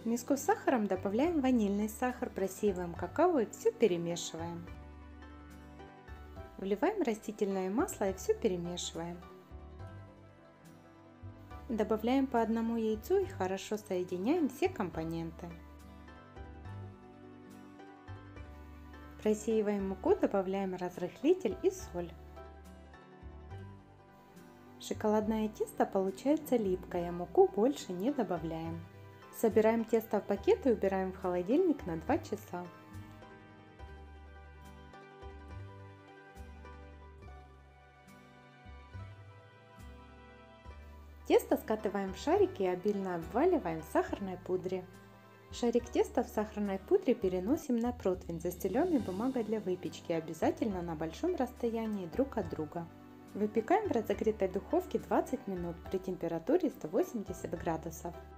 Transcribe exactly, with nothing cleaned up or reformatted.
В миску с сахаром добавляем ванильный сахар, просеиваем какао и все перемешиваем. Вливаем растительное масло и все перемешиваем. Добавляем по одному яйцу и хорошо соединяем все компоненты. Просеиваем муку, добавляем разрыхлитель и соль. Шоколадное тесто получается липкое, муку больше не добавляем. Собираем тесто в пакет и убираем в холодильник на два часа. Тесто скатываем в шарики и обильно обваливаем в сахарной пудре. Шарик теста в сахарной пудре переносим на противень, застеленный бумагой для выпечки, обязательно на большом расстоянии друг от друга. Выпекаем в разогретой духовке двадцать минут при температуре сто восемьдесят градусов.